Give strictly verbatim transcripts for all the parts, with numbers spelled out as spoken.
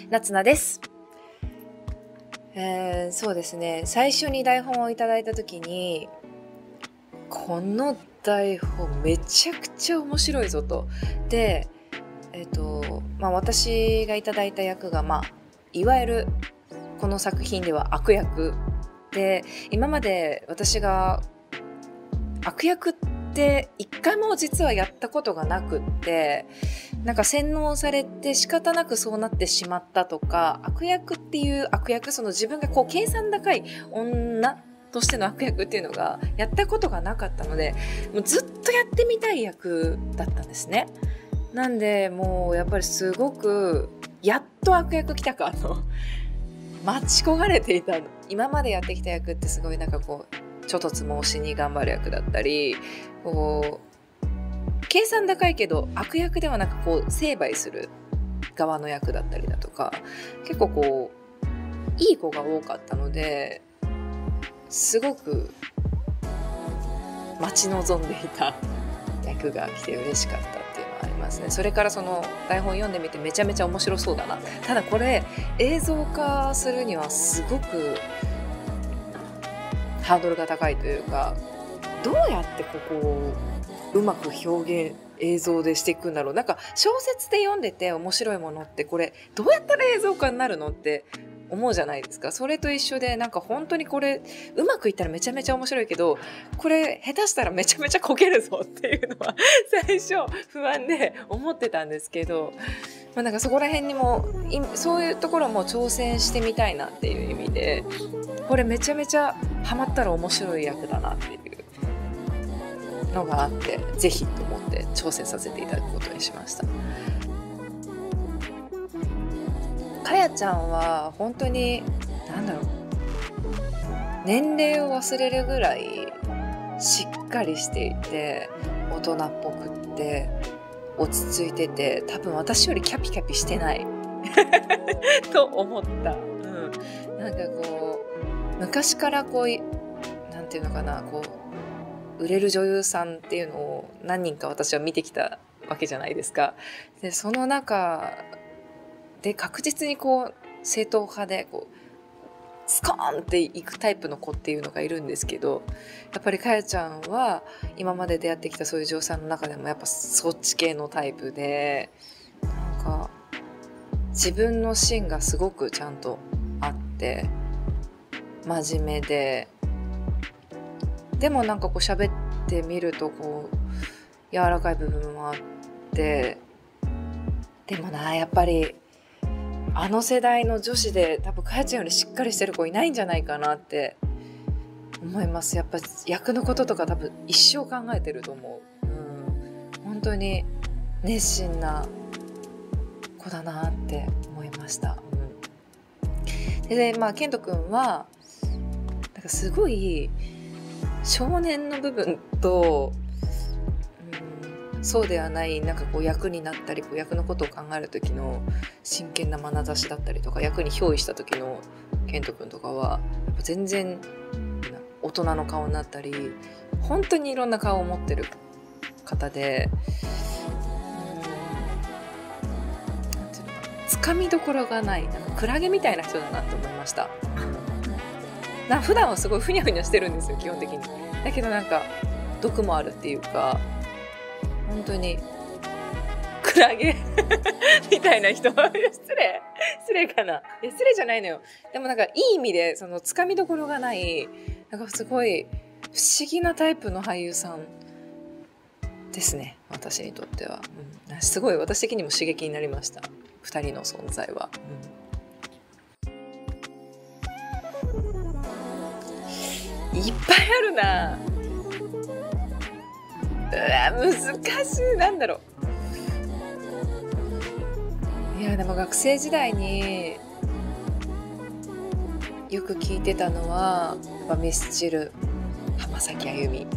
夏菜です。えー、そうですね、最初に台本をいただいた時に、この台本めちゃくちゃ面白いぞと。で、えっとまあ、私がいただいた役が、まあ、いわゆるこの作品では悪役で、今まで私が悪役って一回も実はやったことがなくって、なんか洗脳されて仕方なくそうなってしまったとか、悪役っていう悪役、その自分がこう計算高い女としての悪役っていうのがやったことがなかったので、もうずっとやってみたい役だったんですね。なんでもうやっぱりすごくやっと悪役来たかと待ち焦がれていた。今までやってきた役ってすごいなんかこうちょっとつもしに頑張る役だったり、こう計算高いけど悪役ではなくこう成敗する側の役だったりだとか、結構こういい子が多かったので、すごく待ち望んでいた役が来て嬉しかったっていうのはありますね。それからその台本読んでみてめちゃめちゃ面白そうだな。ただこれ映像化するにはすごくハードルが高いというか、どうやってここをうまく表現映像でしていくんだろう。なんか小説で読んでて面白いものってこれどうやったら映像化になるのって思うじゃないですか。それと一緒で、なんか本当にこれうまくいったらめちゃめちゃ面白いけど、これ下手したらめちゃめちゃこけるぞっていうのは最初不安で思ってたんですけど、まあ、なんかそこら辺にもそういうところも挑戦してみたいなっていう意味で、これめちゃめちゃハマったら面白い役だなっていうのがあって、ぜひと思って挑戦させていただくことにしました。かやちゃんは本当に何だろう、年齢を忘れるぐらいしっかりしていて、大人っぽくって落ち着いてて、多分私よりキャピキャピしてないと思った、うん、なんかこう昔からこうなんていうのかな、こう売れる女優さんっていうのを何人か私は見てきたわけじゃないですか。でその中で確実にこう正統派でこうスコーンっていくタイプの子っていうのがいるんですけど、やっぱりかやちゃんは今まで出会ってきたそういう女優さんの中でもやっぱそっち系のタイプで、なんか自分の芯がすごくちゃんとあって真面目で、でもなんかこう喋ってみるとこう柔らかい部分もあって、でもな、やっぱりあの世代の女子で多分かやちゃんよりしっかりしてる子いないんじゃないかなって思います。やっぱ役のこととか多分一生考えてると思う、うん、本当に熱心な子だなって思いました、うん、で, でまあケント君はなんかすごい少年の部分と、うん、そうではないなんかこう役になったり、こう役のことを考える時の真剣な眼差しだったりとか、役に憑依した時のケント君とかはやっぱ全然大人の顔になったり、本当にいろんな顔を持ってる方で、つかみどころがない、なんかクラゲみたいな人だなと思いました。な普段はすごいふにゃふにゃしてるんですよ基本的に。だけどなんか毒もあるっていうか、本当にクラゲみたいな人失礼失礼かな、失礼じゃないのよ。でもなんかいい意味でそのつかみどころがない、なんかすごい不思議なタイプの俳優さんですね、私にとっては、うん、すごい私的にも刺激になりました、ふたりの存在は、うん、いっぱいあるな。うわ難しい、なんだろう。いやでも学生時代によく聞いてたのはやっぱミスチル、浜崎あゆみ、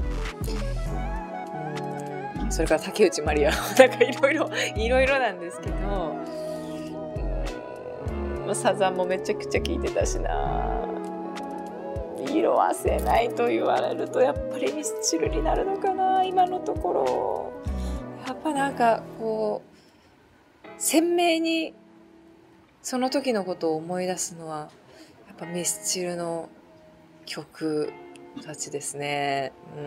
うん、それから竹内まりや、なんかいろいろいろいろなんですけど、うん、サザンもめちゃくちゃ聞いてたしな。色褪せないと言われるとやっぱりミスチルになるのかな今のところ。やっぱなんかこう鮮明にその時のことを思い出すのはやっぱミスチルの曲たちですね。うん、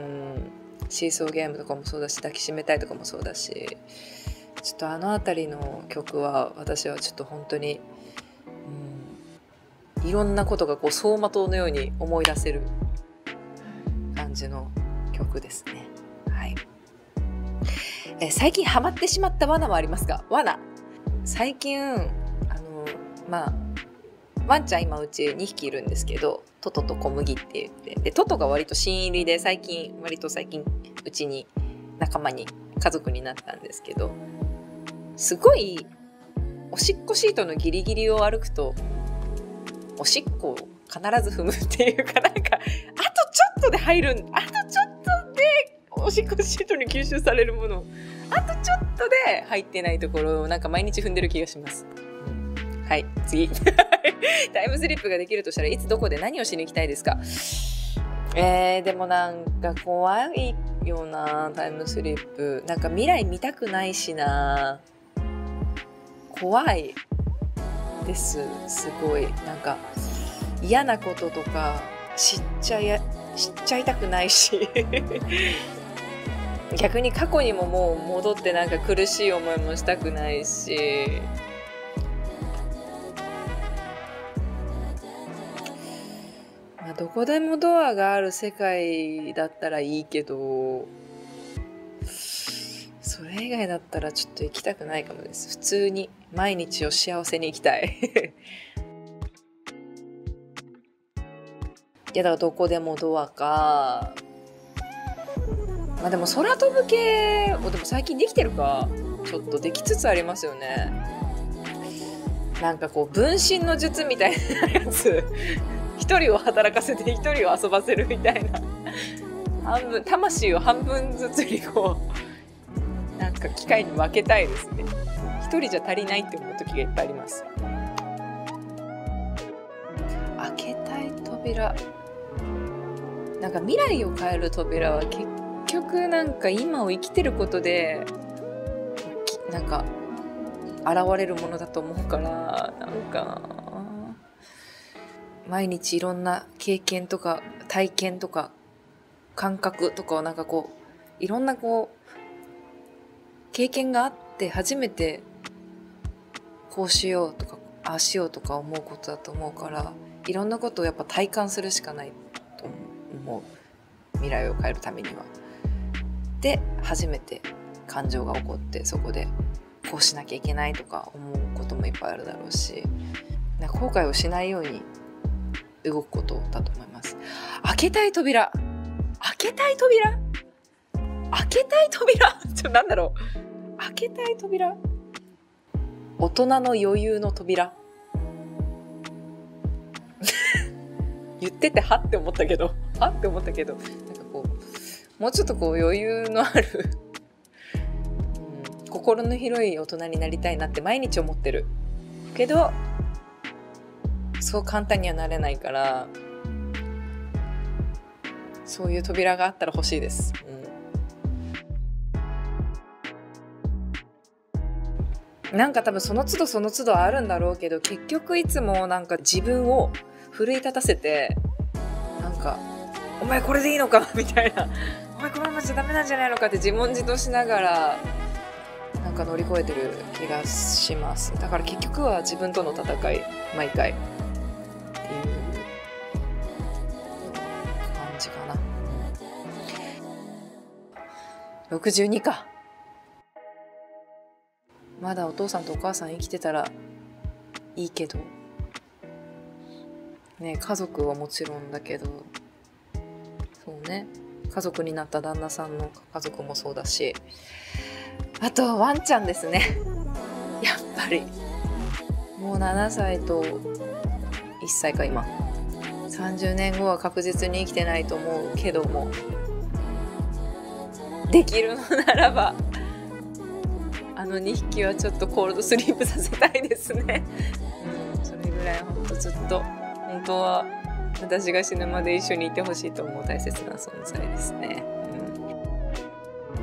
シーソーゲームとかもそうだし、抱きしめたいとかもそうだし、ちょっとあの辺りの曲は私はちょっと本当に、うん、いろんなことがこう走馬灯のように思い出せる感じの曲ですね。はい。えー、最近ハマってしまった罠はありますか？罠。最近あのまあワンちゃん今うちにひきいるんですけど、トトと小麦って言って、でトトが割と新入りで最近割と最近うちに仲間に家族になったんですけど、すごいおしっこシートのギリギリを歩くとおしっこを必ず踏むっていうか、なんかあとちょっとで入るんあとちょっとでおしっこシートに吸収されるもの、あとちょっとで入ってないところをなんか毎日踏んでる気がします。はい、次タイムスリップができるとしたらいつどこで何をしに行きたいですか？えー、でもなんか怖いよな、タイムスリップ。なんか未来見たくないしな、怖いです。すごいなんか嫌なこととか知っちゃいや知っちゃいたくないし逆に過去にももう戻ってなんか苦しい思いもしたくないし、まあ、どこでもドアがある世界だったらいいけど、それ以外だったらちょっと行きたくないかもです。普通に毎日を幸せに生きたいいやだからどこでもドアか、まあでも空飛ぶ系、でも最近できてるか、ちょっとできつつありますよね。なんかこう分身の術みたいなやつ一人を働かせて一人を遊ばせるみたいな半分魂を半分ずつにこうなんか機械に分けたいですね。一人じゃ足りないって思う時がいっぱいあります。開けたい扉、なんか未来を変える扉は結局なんか今を生きてることでなんか現れるものだと思うから、なんか毎日いろんな経験とか体験とか感覚とかをなんかこういろんなこう経験があって初めてこうしようとかああしようとか思うことだと思うから、いろんなことをやっぱ体感するしかないと思う、未来を変えるためには。で初めて感情が起こって、そこでこうしなきゃいけないとか思うこともいっぱいあるだろうし、後悔をしないように動くことだと思います。開けたい扉、開けたい扉開けたい扉ちょなんだろう開けたい扉、大人の余裕の扉言っててはって思ったけどはって思ったけどなんかこうもうちょっとこう余裕のある、うん、心の広い大人になりたいなって毎日思ってるけど、そう簡単にはなれないから、そういう扉があったら欲しいです、うん、なんか多分その都度その都度あるんだろうけど、結局いつもなんか自分を奮い立たせて、なんかお前これでいいのかみたいな、お前このままじゃダメなんじゃないのかって自問自答しながらなんか乗り越えてる気がします。だから結局は自分との戦い毎回っていう感じかな。ろくじゅうにか。まだお父さんとお母さん生きてたらいいけどね、家族はもちろんだけど、そうね、家族になった旦那さんの家族もそうだし、あとワンちゃんですねやっぱりもうななさいといっさいか。今さんじゅうねんごは確実に生きてないと思うけども、できるのならばあのにひきはちょっとコールドスリープさせたいですね、うん、それぐらいほんとずっと本当は私が死ぬまで一緒にいてほしいと思う大切な存在ですね、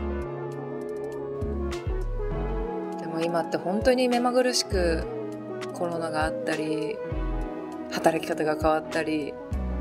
うん、でも今って本当に目まぐるしくコロナがあったり働き方が変わったり、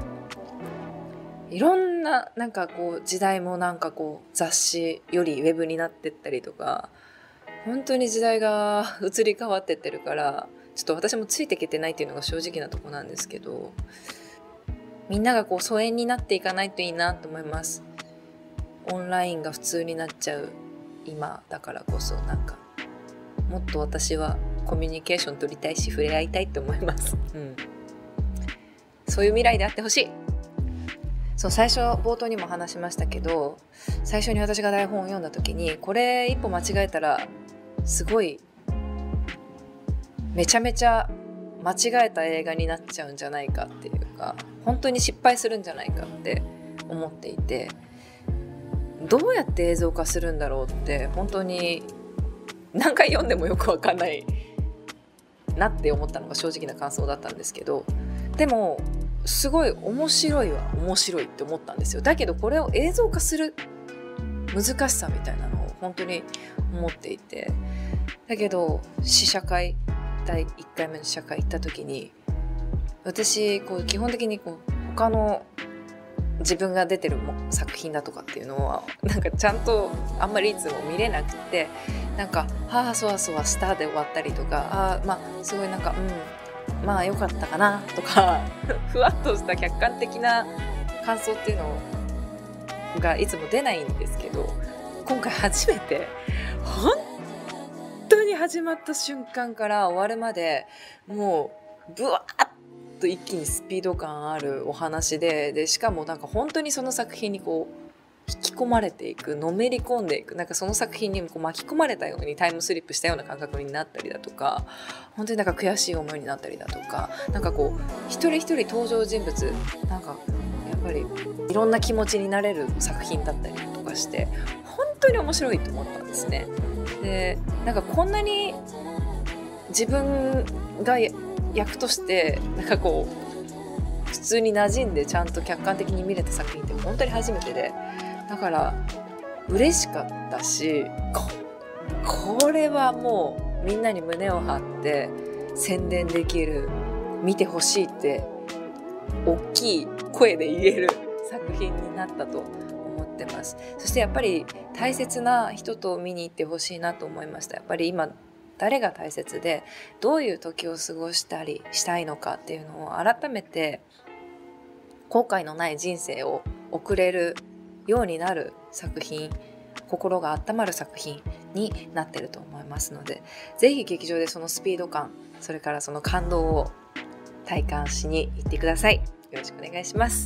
いろんななんかこう時代もなんかこう雑誌よりウェブになってったりとか、本当に時代が移り変わってってるから、ちょっと私もついていけてないっていうのが正直なとこなんですけど、みんながこう疎遠になっていかないといいなと思います。オンラインが普通になっちゃう今だからこそ、なんかもっと私はコミュニケーション取りたいし触れ合いたいと思います、うん、そういう未来であってほしい。そう、最初冒頭にも話しましたけど、最初に私が台本を読んだ時に、これ一歩間違えたらすごいめちゃめちゃ間違えた映画になっちゃうんじゃないかっていうか、本当に失敗するんじゃないかって思っていて、どうやって映像化するんだろうって本当に何回読んでもよく分かんないなって思ったのが正直な感想だったんですけど、でもすごい面白いは面白いって思ったんですよ。だけどこれを映像化する難しさみたいなのを本当に思っていて、だけど試写会だいいっかいめの試写会行った時に、私こう基本的にこう他の自分が出てるも作品だとかっていうのはなんかちゃんとあんまりいつも見れなくて、なんかはあそわそわスターで終わったりとか、あまあすごいなんかうんまあ良かったかなとかふわっとした客観的な感想っていうのがいつも出ないんですけど、今回初めて本当に始まった瞬間から終わるまでもうブワーッと一気にスピード感あるお話で、でしかもなんか本当にその作品にこう引き込まれていく、のめり込んでいく、なんかその作品にこう巻き込まれたようにタイムスリップしたような感覚になったりだとか、本当になんか悔しい思いになったりだとか、なんかこう一人一人登場人物なんかやっぱりいろんな気持ちになれる作品だったりとかして本当に面白いと思ったんですね。でなんかこんなに自分が役としてなんかこう普通に馴染んでちゃんと客観的に見れた作品って本当に初めてで、だから嬉しかったし、こ、これはもうみんなに胸を張って宣伝できる、見てほしいって大きい声で言える作品になったと思ってます。そしてやっぱり大切な人と見に行ってほしいなと思いました。やっぱり今誰が大切でどういう時を過ごしたりしたいのかっていうのを改めて後悔のない人生を送れるようになる作品、心が温まる作品になってると思いますので、ぜひ劇場でそのスピード感、それからその感動を体感しに行ってください。よろしくお願いします。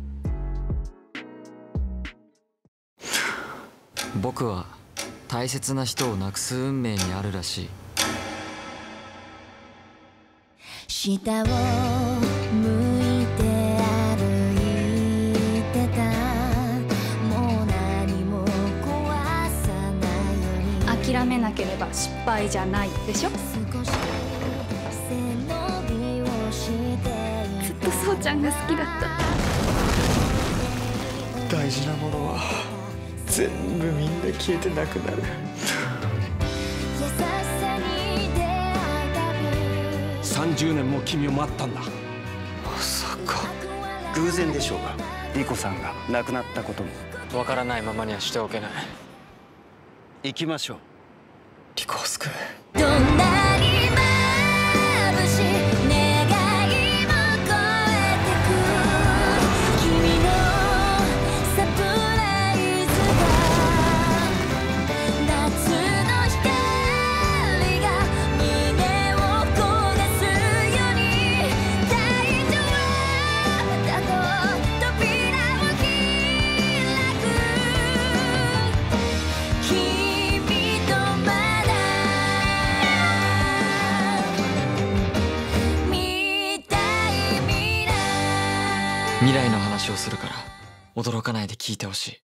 僕は大切な人を亡くす運命にあるらしい。 下を向いて歩いてた、もう何も壊さないように諦めなければ失敗じゃないでしょ。 少し背伸びをしてずっとそうちゃんが好きだった。 大事なものは全部みんな消えてなくなる。 優しさに出会ったさんじゅうねんも君を待ったんだ。 まさか偶然でしょうが、莉子さんが亡くなったことも。 わからないままにはしておけない。 行きましょう。 莉子を救う。 どんなに眩しい願いも超えてく、君のサプライズが夏の光が胸を焦がすように、大丈夫だと扉を開く、君とまだ見たい未来。 未来の話をするから驚かないで聞いてほしい。